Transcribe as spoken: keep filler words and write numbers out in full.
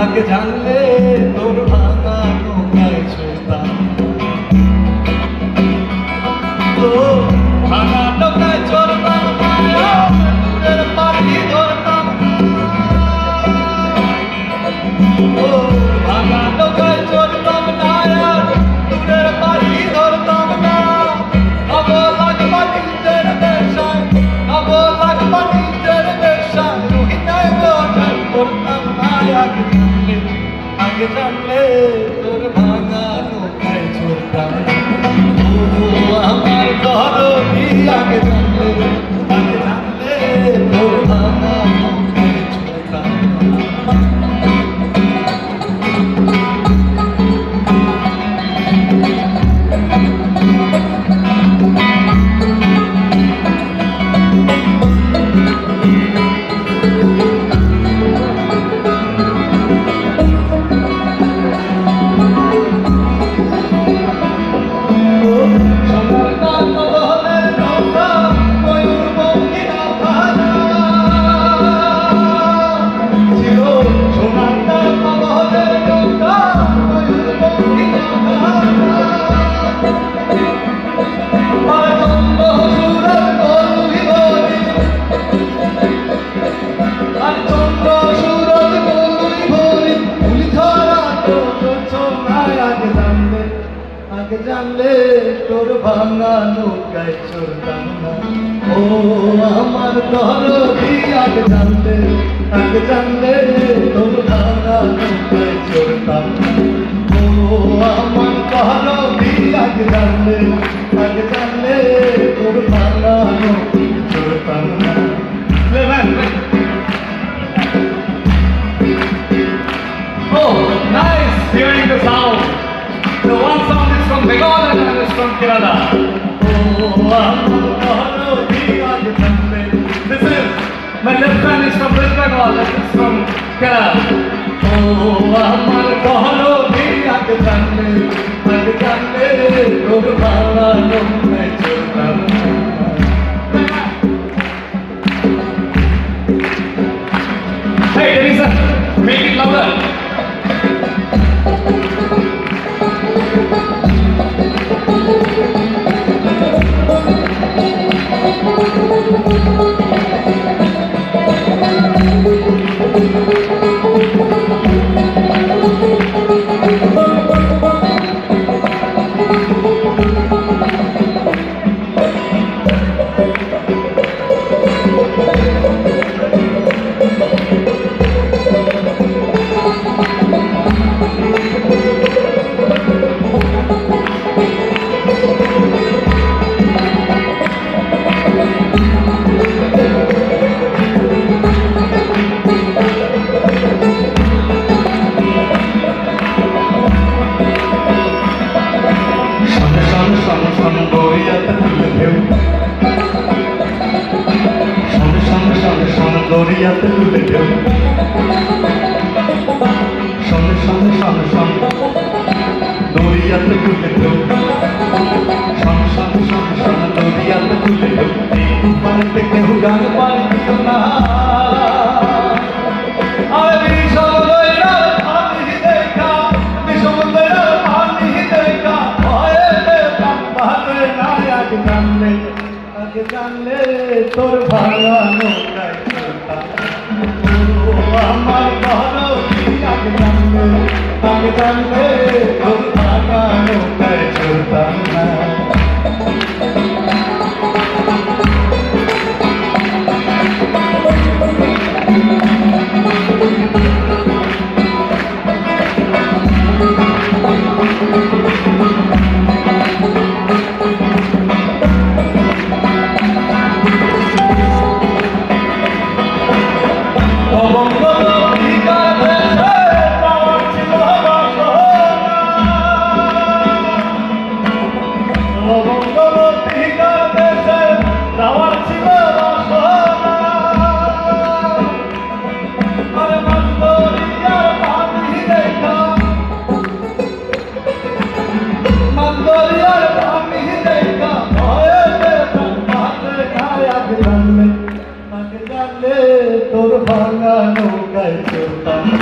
আগে জানলে তোর ভাঙা নৌকায় চলতাম তো ভাঙা নৌকায় চলতাম দূরের পাখি ধরতাম ও ভাঙা নৌকায় চলতাম না দূরের পাখি ধরতাম না নব লাগবা নিজের দেশায় নব লাগবা নিজের দেশায় রোহিণায় বোঝাই করতাম না আগে জানলে আগে জানলে তোর ভাঙা নৌকায় চলতাম ও আমার দরদি আগে জানলে আগে জানলে তোর ভাঙা নৌকায় চলতাম আগে জানলে তোর ভাঙা নৌকায় চলতাম না ও আমার দরদি আগে জানলে আগে জানলে তোর ভাঙা নৌকায় চলতাম না ও আমার দরদি আগে জানলে আগে জানলে তোর ভাঙা নৌকায় চলতাম না Oh, nice hearing the sound. The one sound is from Bengal and the other is from Kerala. This is, my left hand is from West Bengal, that is from Kerala. Hey, Teresa, make it louder. দরিয়াতে তুলে দেব সঙ্গে সঙ্গে সঙ্গে সঙ্গে দরিয়াতে তুলে দেব সঙ্গে সঙ্গে সঙ্গে সঙ্গে দরিয়াতে তুলে দেব এই তুফানেতে কেউ গান পারে দিও না আরে বিষমুদ্রের পানি দেখা বিষমুদ্রের পানি দেখা ভয়েতে প্রাণ বাঁধে না আগে জানলে আগে জানলে তোর ভাঙা নৌকায় আমার দরদি আগে জানলে আগে জানলে তোর ভাঙা নৌকায় চলতাম না তোর ভাঙা নৌকায় চলতাম